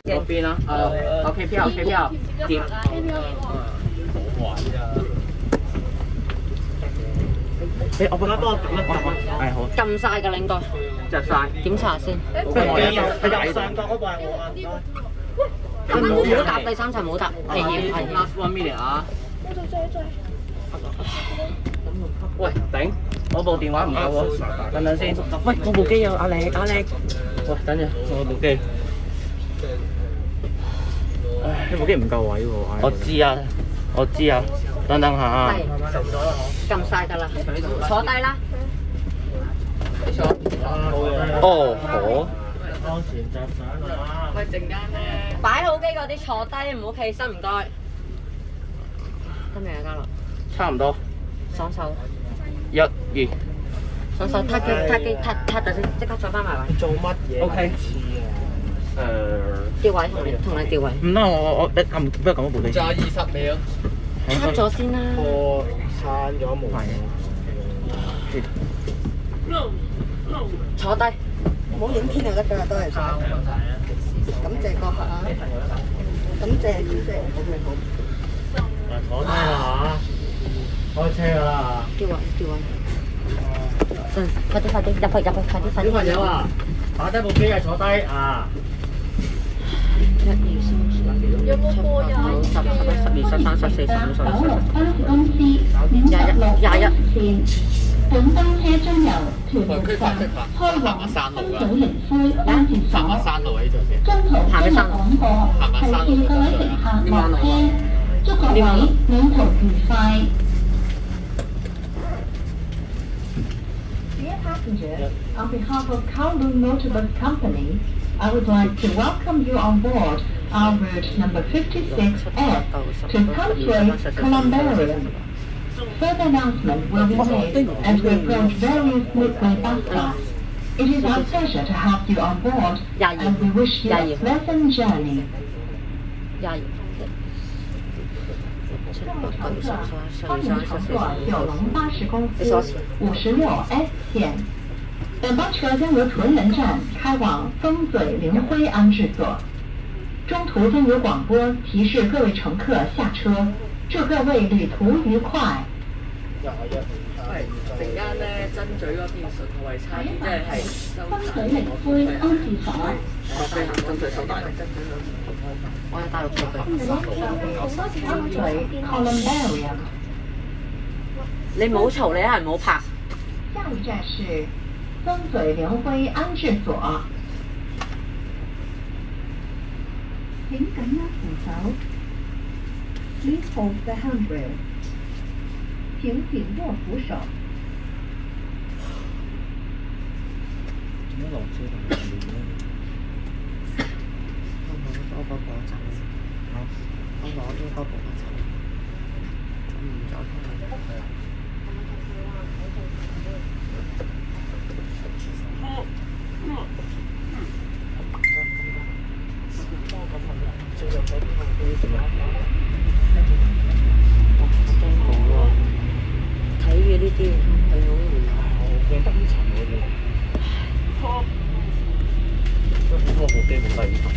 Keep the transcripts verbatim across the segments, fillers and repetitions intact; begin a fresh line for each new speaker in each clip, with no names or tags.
嗰邊啦，誒 ，OK 票 OK 票，接。好玩㗎。誒，我覺得幫我撳一撳啊。係好。
撳晒㗎，應該。
着晒。檢
查先。
不如右右上角嗰個係我啊，唔該。
唔好搭第三層，唔好搭。危險危險。
Last one minute 啊。喂，頂！我部電話唔夠喎，等等先。喂，我部機有阿力，阿力。喂，等陣，我部機。唉，呢部機唔夠位喎。我知啊，我知啊。等等下。係。
撳晒㗎啦，坐低啦。
你坐。哦，好。當前集相啊！喂，陣間咧。
擺好機嗰啲坐低，唔好企身，唔該。得未啊，嘉樂？
差唔多。
爽手。
一、二。
爽手，撻機，撻機，撻撻咗先，即刻坐翻埋位。
做乜嘢？O K。誒。
調位同你同你調位。
唔啦，我我我你撳，不如撳一部機。仲有二十秒。
撻咗先啦。
破散咗冇。
坐低。
唔好影片就得㗎啦，多謝晒。感謝閣下，感謝感謝。
坐低啦嚇，開車㗎啦。
調位調位。嗯，快啲快啲入去入去，快啲快啲。小朋友啊，
擺低部機啊，坐低啊。
一二三四。有冇過呀？九十、十一、十二、十三、十四、十五、十六、十七、廿一、廿一。本班車將由屯門站開往深水靈灰安置所。中途經過廣播，提示各位乘客落車，祝各位旅途愉快。Dear passengers, on behalf of Kowloon Motorbus Company, I would like to welcome you on board our route number fifty-six F to Country Columbarium. Further announcement will be made as we approach various midway bus stops. It is our pleasure to have you on board, and we wish you a pleasant journey. 欢迎乘坐九龙巴士公司五十六 S 线。本班车将由屯门站开往丰嘴灵辉安置所，中途将有广播提示各位乘客下车。祝各位旅途愉快。
係陣間咧，真嘴嗰邊順位差啲，即係係收大。
風水靈灰安置所。
我飛行真嘴收大。
我有大陸數據。
風水 Columbarium。
你唔好嘈，你係唔好拍。
下一站是風嘴靈灰安置所。請緊握扶手。Please hold the handrail. 请紧握扶手。
點解落車同前面咧？我攞咗嗰個走。好，我攞咗嗰個走。唔走開。
睇嘅呢啲係好悶。
好驚燈沉嗰啲。我部機冇低沉。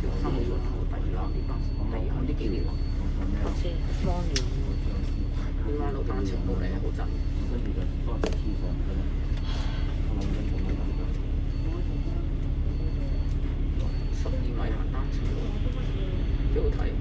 三號第二啦，第二行呢幾年啊？
我知芒園。
點解路單程好靚好震？十二米行單程路，幾好睇。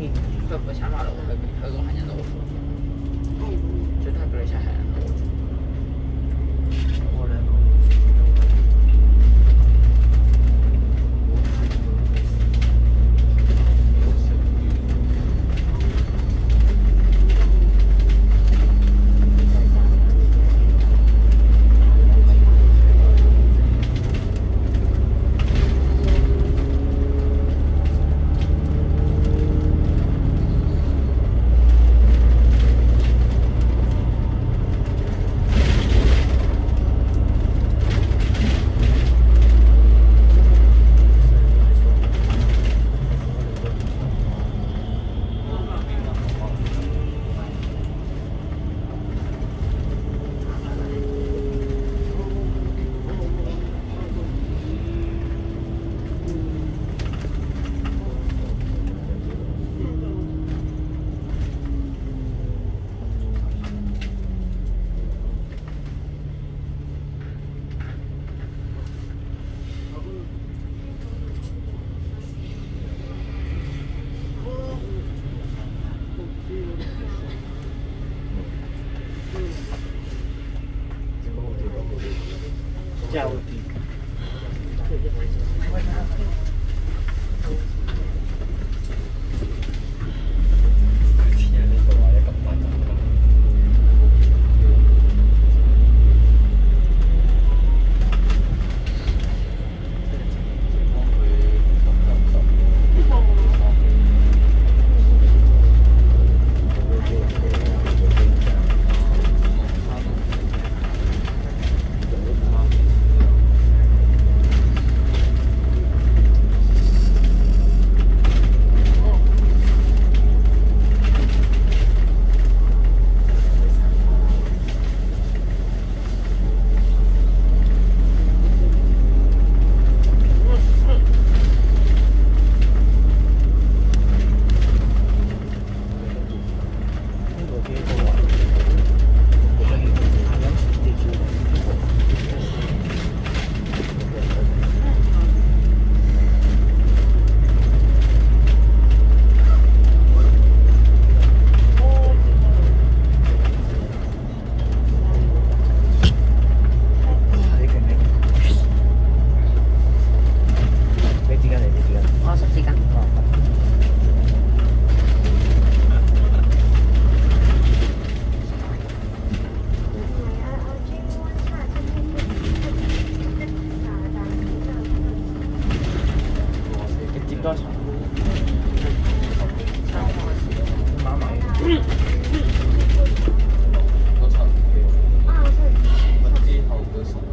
去佢唔會踩馬路，佢佢個行人路，最多係俾你踩行人路。我兩個。教地。多長？媽媽。嗰層啊，之後嗰層。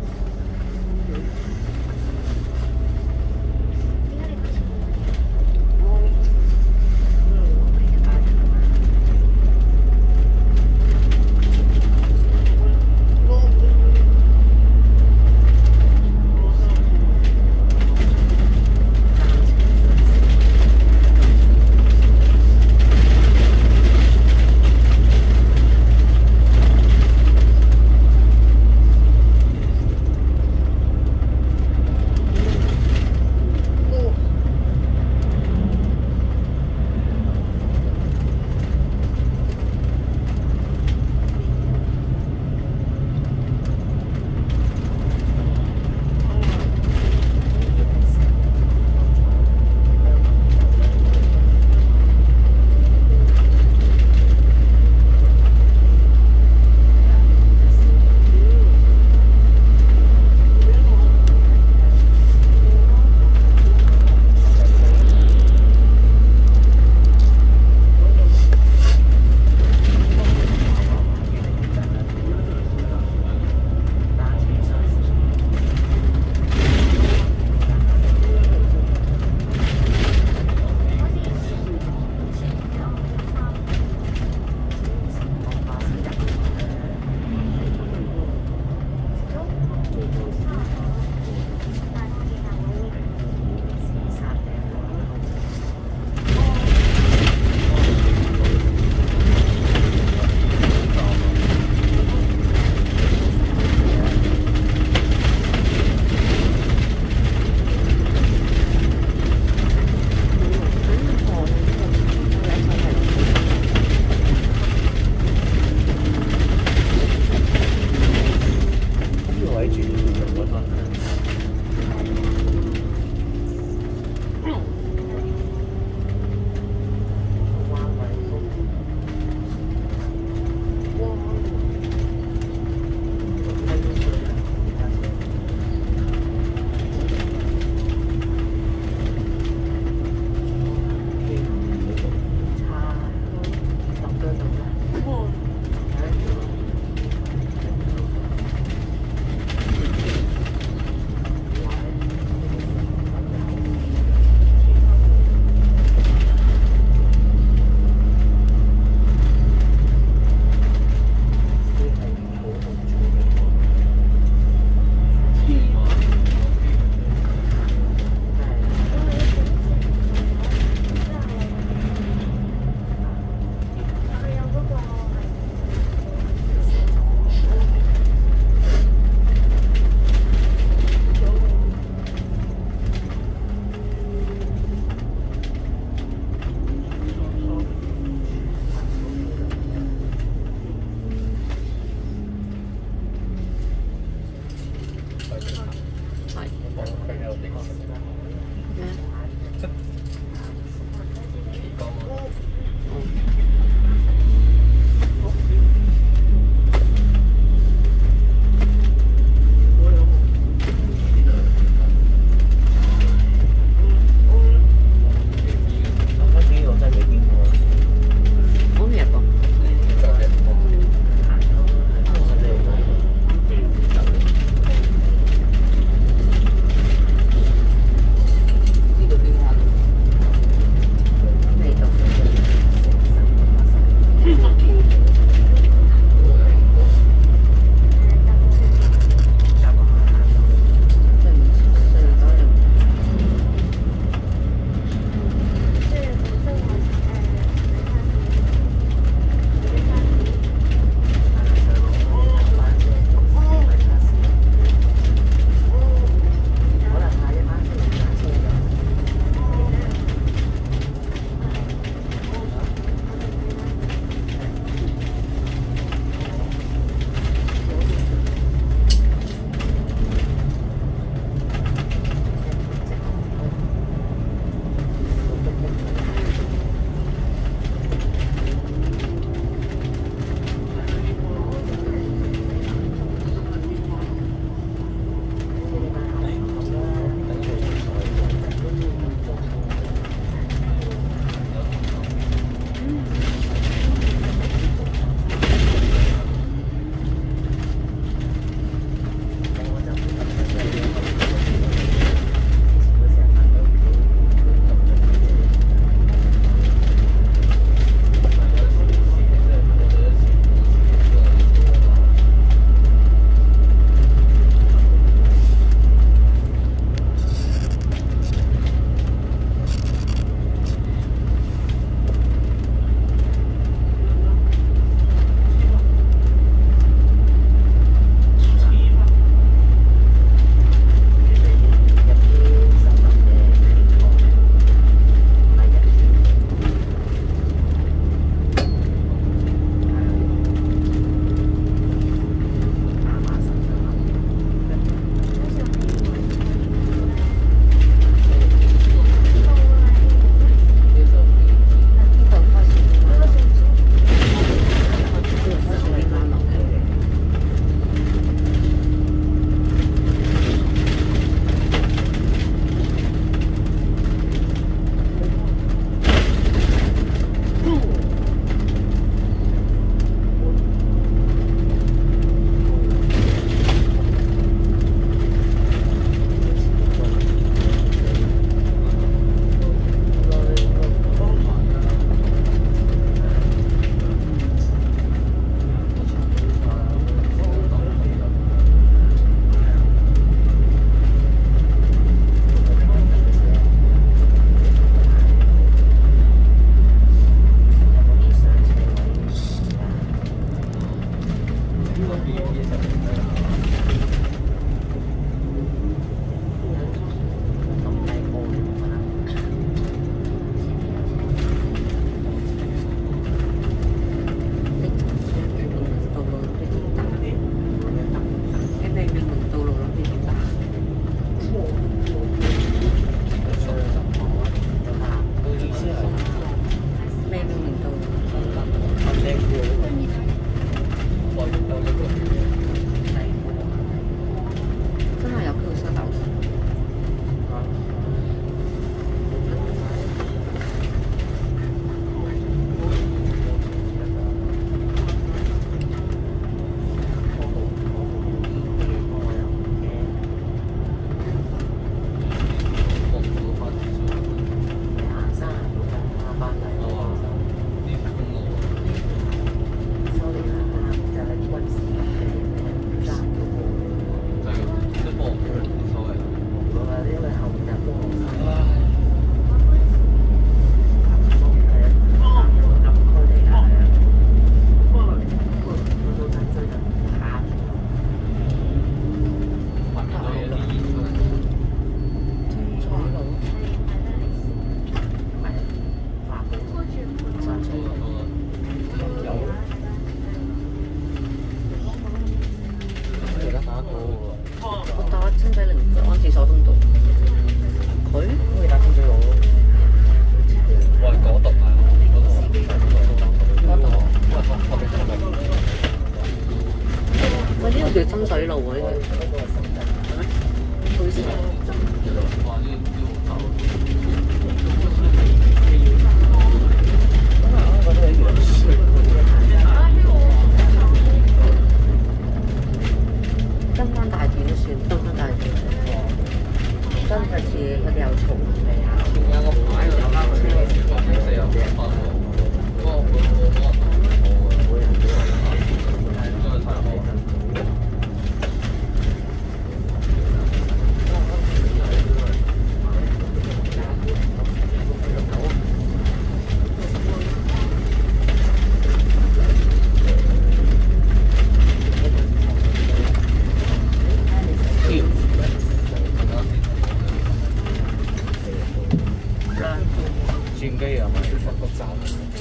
轉機啊，咪佛北站。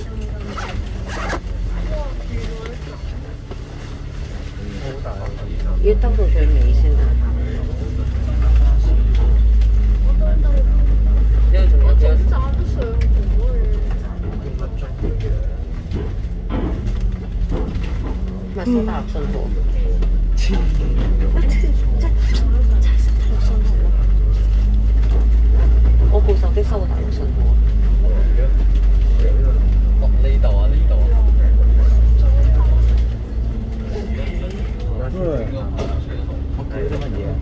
好大啊！
要兜到最尾先得。因為仲有幾多？站都上唔到嘅。咪收大陸信號。即即真係收大陸信號咯！我部手機收大陸信號。哦，呢度啊，呢度啊。
我叫啲乜嘢啊？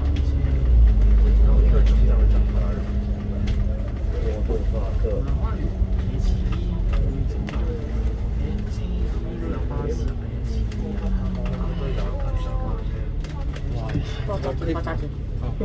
我动画课。
爆炸机，爆炸机。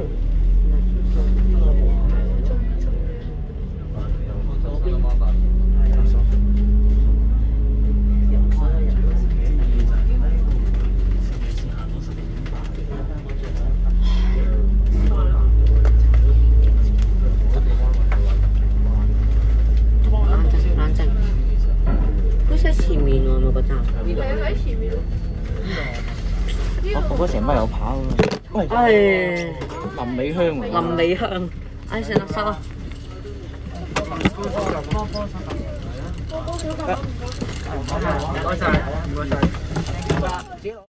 我嗰成班有跑啊！喂，
唉，
林美香喎。
林美香，唉，算啦，收啦。
唔該晒，唔該晒。